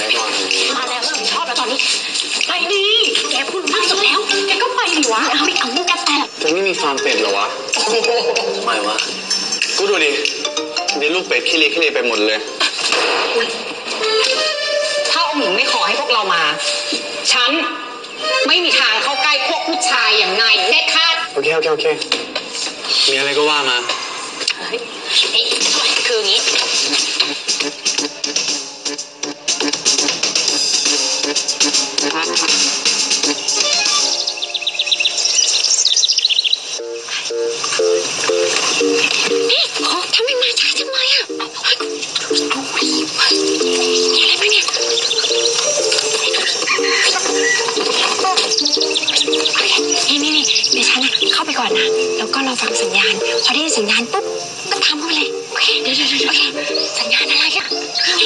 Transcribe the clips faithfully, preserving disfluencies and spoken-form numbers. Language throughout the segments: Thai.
ก่อนมาแล้วรับผิดชอบแล้วตอนนี้ไปดีแกพูดมากสุดแล้วแกก็ไปดิวะเอาไม่เอาลูกแกแตกเธอไม่มีฟาร์มเป็ดเหรอวะไม่วะกูดูดิเดี๋ยวลูกเป็ดขี้เละขี้เละไปหมดเลยถ้าองค์หญิงไม่ขอให้พวกเรามาฉันไม่มีทางเข้าใกล้พวกผู้ชายอย่างนายเด็ดขาดโอเคโอเคโอเคมีอะไรก็ว่ามาเฮ้ยนี่คืออย่างนี้นี่โอ้ทำไมมาช้าจังเลยอ่ะดูรีบมีอะไรไหมเนี่ยนี่นี่นี่เดี๋ยวฉันนะเข้าไปก่อนนะแล้วก็รอฟังสัญญาณพอได้สัญญาณปุ๊บก็ทำเข้าไปเลยโอเคเดี๋ยวเดี๋ยวโอเคสัญญาณอะไรอ่ะ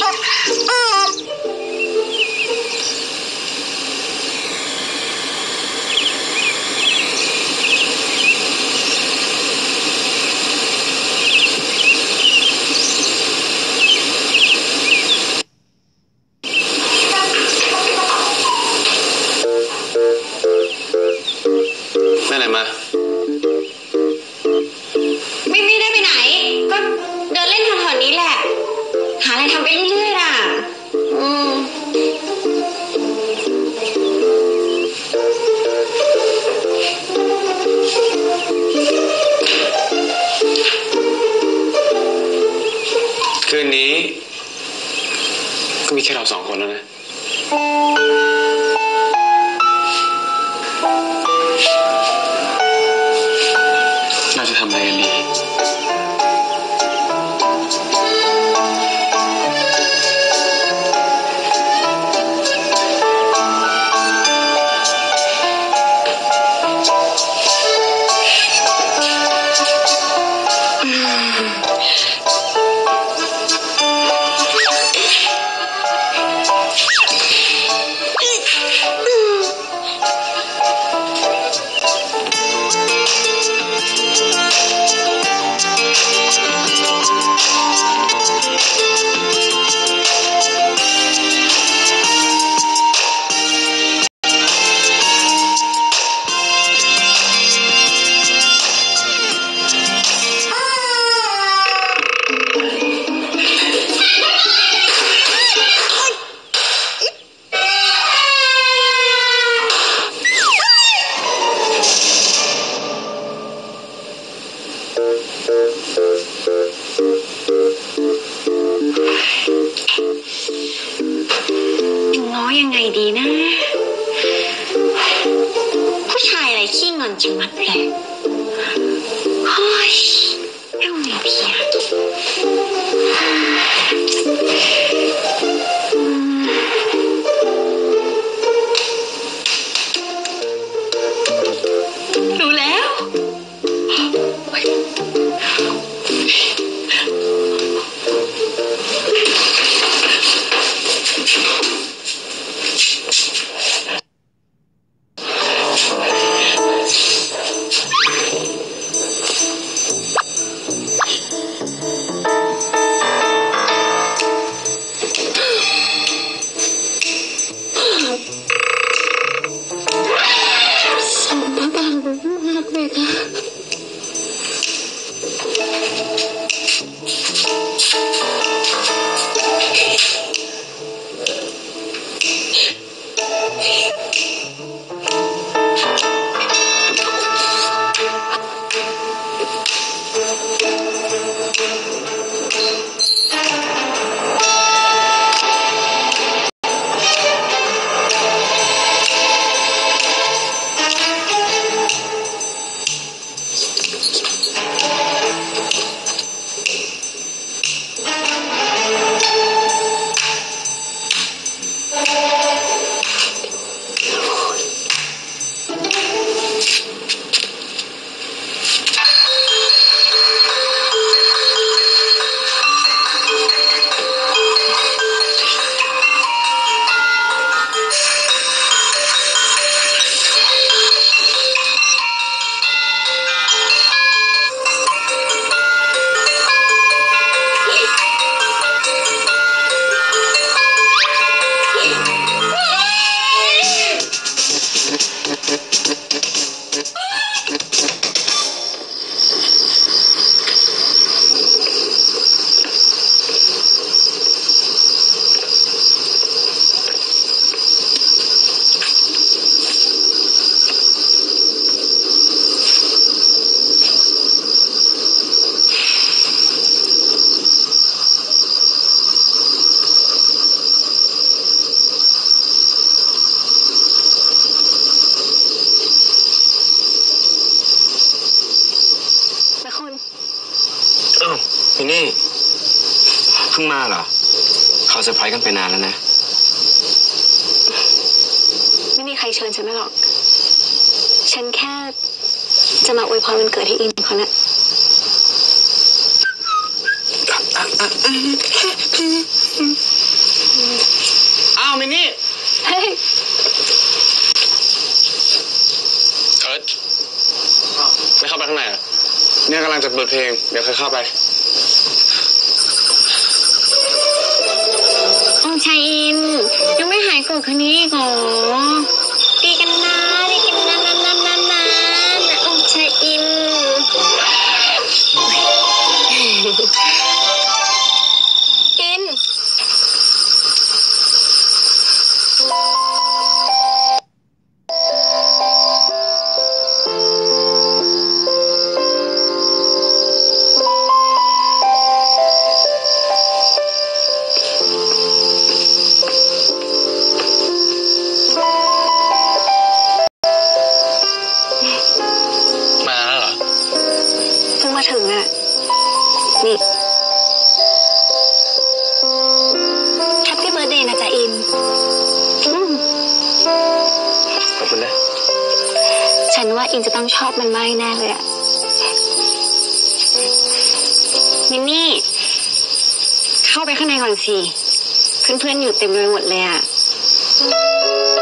ไปไหนมาไม่ไม่ได้ไปไหนก็เดินเล่นแถวๆนี้แหละหาอะไรทำไปเรื่อยๆล่ะอืมคืนนี้ก็มีแค่เราสองคนแล้วนะเราจะทำอะไรกันดีง้อยังไงดีนะผู้ชายอะไรขี้งอนชะมัดเลยเฮ้ยเอาไงดีอะรู้แล้วไปนานแล้วนะไม่มีใครเชิญฉันมาหรอก ฉันแค่จะมาอวยพรวันเกิดให้อินเขาแหละอ้าวมินนี่เฮ้ยเอิร์ธไม่เข้าไปข้างในเหรอเนี่ยกำลังจะเปิดเพลง เดี๋ยวค่อยเข้าไปองค์ชายอินยังไม่หายโกรธคืนนี้อีกเหรอดีกันนะดีกันนะนะนะนะนะนะองค์ชายอินอินมาแล้วเหรอเพิ่งมาถึงอ่ะนี่แฮปปี้เบิร์ธเดย์นะจ๊ะอินอืมขอบคุณนะฉันว่าอินจะต้องชอบมันมากแน่เลยอะมินนี่ เข้าไปข้างในก่อนสิ เพื่อนๆอยู่เต็มไปหมดเลยอะ